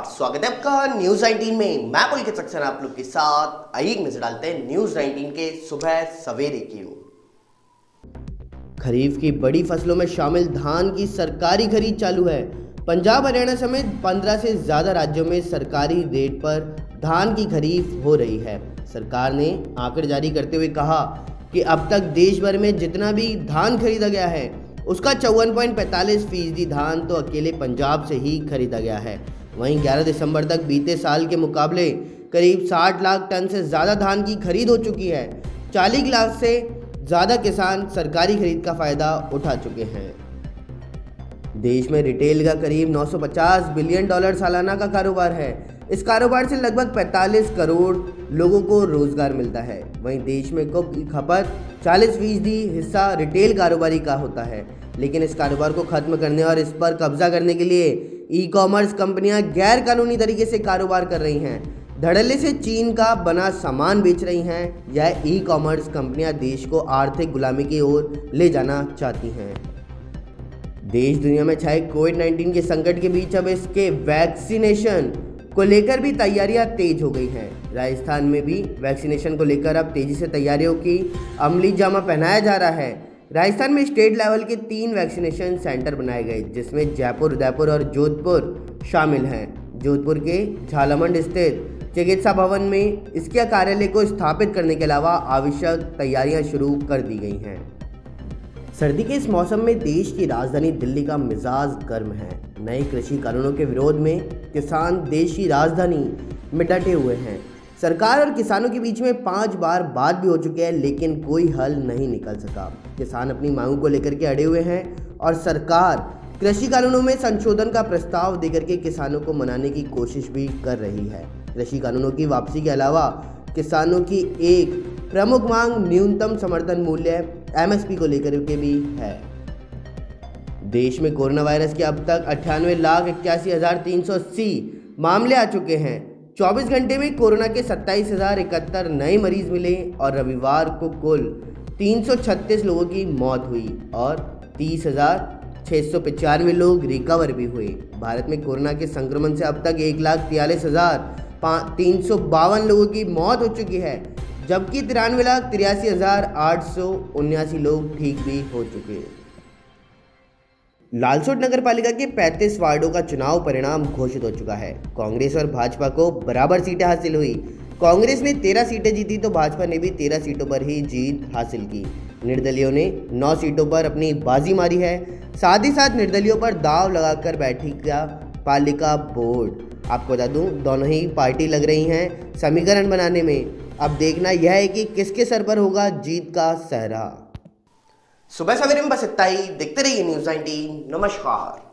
नमस्कार, स्वागत है आपका न्यूज 19 में। मैं पुलकित सक्सेना आप लोग के साथ। आइए एक नजर डालते हैं न्यूज 19 के सुबह सवेरे की ओर। खरीफ की बड़ी फसलों में शामिल धान की सरकारी खरीद चालू है। पंजाब, हरियाणा समेत 15 से ज्यादा राज्यों में सरकारी रेट पर धान की खरीद हो रही है। सरकार ने आंकड़े जारी करते हुए कहा कि अब तक देश भर में जितना भी धान खरीदा गया है उसका 54.45% धान तो अकेले पंजाब से ही खरीदा गया है। वहीं 11 दिसंबर तक बीते साल के मुकाबले करीब 60 लाख टन से ज़्यादा धान की खरीद हो चुकी है। 40 लाख से ज़्यादा किसान सरकारी खरीद का फ़ायदा उठा चुके हैं। देश में रिटेल का करीब 950 बिलियन डॉलर सालाना का कारोबार है। इस कारोबार से लगभग 45 करोड़ लोगों को रोजगार मिलता है। वहीं देश में कुल खपत 40% हिस्सा रिटेल कारोबारी का होता है, लेकिन इस कारोबार को खत्म करने और इस पर कब्जा करने के लिए ई कॉमर्स कंपनियां गैर कानूनी तरीके से कारोबार कर रही हैं। धड़ल्ले से चीन का बना सामान बेच रही हैं। यह ई कॉमर्स कंपनियां देश को आर्थिक गुलामी की ओर ले जाना चाहती हैं। देश दुनिया में छाए कोविड-19 के संकट के बीच अब इसके वैक्सीनेशन को लेकर भी तैयारियां तेज हो गई हैं। राजस्थान में भी वैक्सीनेशन को लेकर अब तेजी से तैयारियों की अमली जामा पहनाया जा रहा है। राजस्थान में स्टेट लेवल के 3 वैक्सीनेशन सेंटर बनाए गए, जिसमें जयपुर, उदयपुर और जोधपुर शामिल हैं। जोधपुर के झालामंड स्थित चिकित्सा भवन में इसके कार्यालय को स्थापित करने के अलावा आवश्यक तैयारियां शुरू कर दी गई हैं। सर्दी के इस मौसम में देश की राजधानी दिल्ली का मिजाज गर्म है। नए कृषि कानूनों के विरोध में किसान देश की राजधानी में डटे हुए हैं। सरकार और किसानों के बीच में 5 बार बात भी हो चुकी है, लेकिन कोई हल नहीं निकल सका। किसान अपनी मांगों को लेकर के अड़े हुए हैं और सरकार कृषि कानूनों में संशोधन का प्रस्ताव देकर के किसानों को मनाने की कोशिश भी कर रही है। कृषि कानूनों की वापसी के अलावा किसानों की एक प्रमुख मांग न्यूनतम समर्थन मूल्य MSP को लेकर के भी है। देश में कोरोना वायरस के अब तक 98,81,380 मामले आ चुके हैं। 24 घंटे में कोरोना के 27,071 नए मरीज मिले और रविवार को कुल 336 लोगों की मौत हुई और 30,695 लोग रिकवर भी हुए। भारत में कोरोना के संक्रमण से अब तक 1,43,352 लोगों की मौत हो चुकी है, जबकि 93,83,879 लोग ठीक भी हो चुके हैं। लालसोट नगर पालिका के 35 वार्डों का चुनाव परिणाम घोषित हो चुका है। कांग्रेस और भाजपा को बराबर सीटें हासिल हुई। कांग्रेस ने 13 सीटें जीती तो भाजपा ने भी 13 सीटों पर ही जीत हासिल की। निर्दलियों ने 9 सीटों पर अपनी बाजी मारी है। साथ ही साथ निर्दलियों पर दाव लगाकर बैठेगा पालिका बोर्ड। आपको बता दूं, दोनों ही पार्टी लग रही हैं समीकरण बनाने में। अब देखना यह है कि किसके सर पर होगा जीत का सहरा। सुबह सवेरे में बस इतना ही। देखते रहिए न्यूज़ 19। नमस्कार।